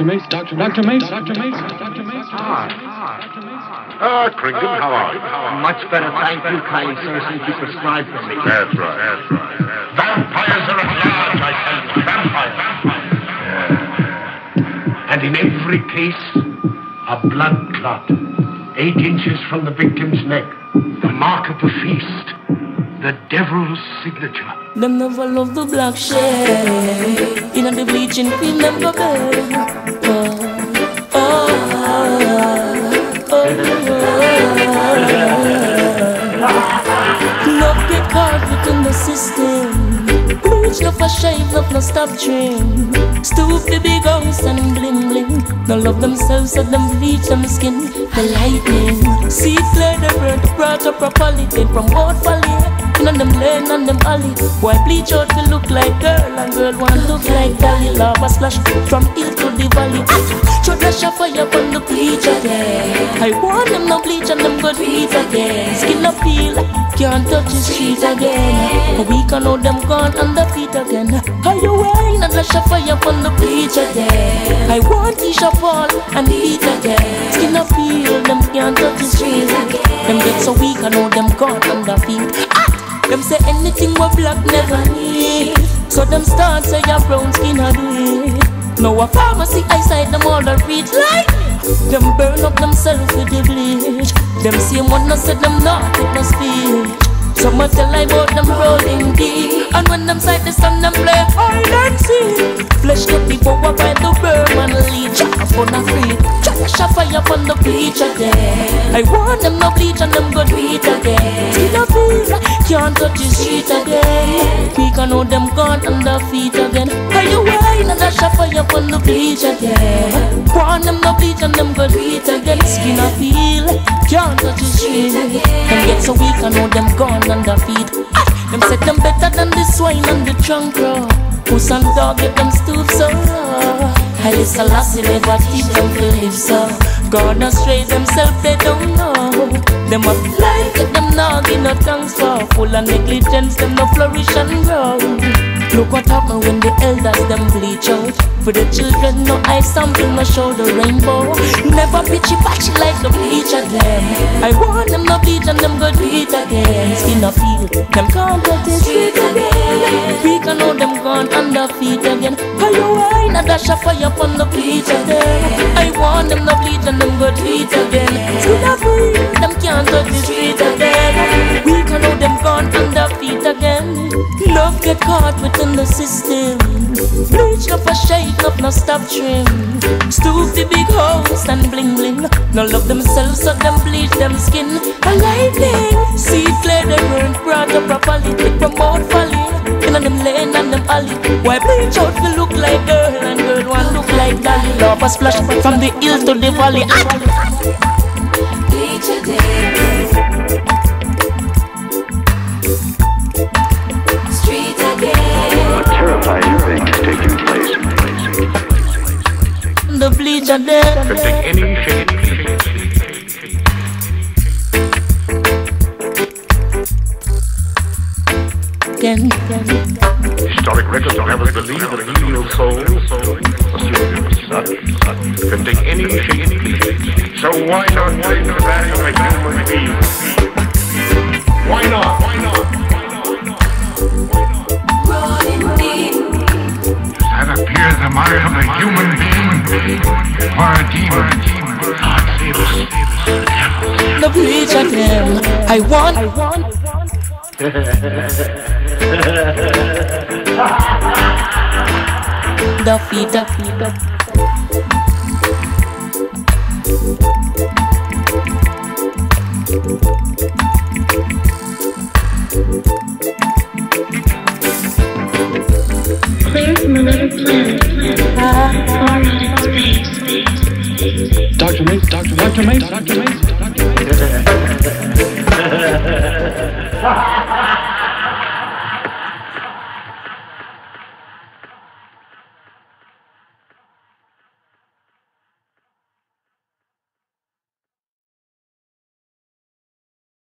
Dr. Mace. Kringle, how are you? Much better, thank you, kind sir, since you prescribed for me. That's right. Vampires are at large, I tell you. Vampires. And in every case, a blood clot, 8 inches from the victim's neck, the mark of the feast, the devil's signature. Them never love the black shade. In the bleaching cream, them go bed. Love get caught within the system. Bleach no for shave, love no stop trim. Stupid big house and bling bling. No love themselves so them bleach them skin. The lightning, see clear the bird brought up properly. They promote folly. On them lane and them alley. Boy bleach out to look like girl, and girl want look like Dali. Lava splash from hill to the valley. Show the shop fire on the bleach again. I want them no bleach and them good beat again. Skin up peel, can't touch the street again. A week and now them gone on the feet again. How you wine and the shop fire on the bleach again. I want Isha Paul and beat again. Skin up peel, them can't touch the street again. Them get so weak and now them gone on the feet. Them say anything what black never need. So them start say your brown skin a do it. Now a pharmacy eyesight them all the read like them burn up themselves with the bleach. Them same one no say them not with no speech. Some a tell I about them rolling deep. And when them sight the sun them play hide and seek. Flesh get before I find the burn and leech. Up on a free try to shove fire upon the bleach again. I want them no bleach and them go beat again. Skin a feel can't touch the street again. We can know them gone on the feet again. How you wine and a shove fire upon the bleach again. Want them no bleach and them go beat again. Skin a feel can't touch the street again. Them get so weak and know them gone on the feet. Them said them better than the swine and the trunk row. Puss and dog get them stoop so low. Haile Selassie never teach them to live so. Gone astray themselves they don't know. Them up life get them nog in no tongues for. Full of negligence them no flourish and grow. Look what happen when the elders them bleach out. For the children no eye sample no show the rainbow. Never pitchy patchy like the bleach of them. I want them no bleach and them go do it again. Skin a feel them can't get the street again. We can know them gone on the feet again. How you wine and dash a fire upon the bleach again. I want them no bleach and them go do it again. Skin a feel them can't touch the street again. We can know them gone on the feet again. Love get caught within the system. Bleach up a shake up, no stop trim. Stupid big house and bling bling. No love themselves so them bleach them skin. A lightning, see clear they weren't brought up properly. They promote folly. In them lane and them alley. Why bleach out to look like girl and girl want look like Dali. Love a splash from the hill to the valley. Bleach again. A terrifying thing is taking place. The bleach are dead. Could take any shape. Historic records don't have us believe that a evil soul, can take any shape. So why not take the value of a human being? Why not? That appears the mark of a human being or a demon. God save us. The bleach again. I want. The feet. Clear from another planet. Far out in space. Dr. Mace.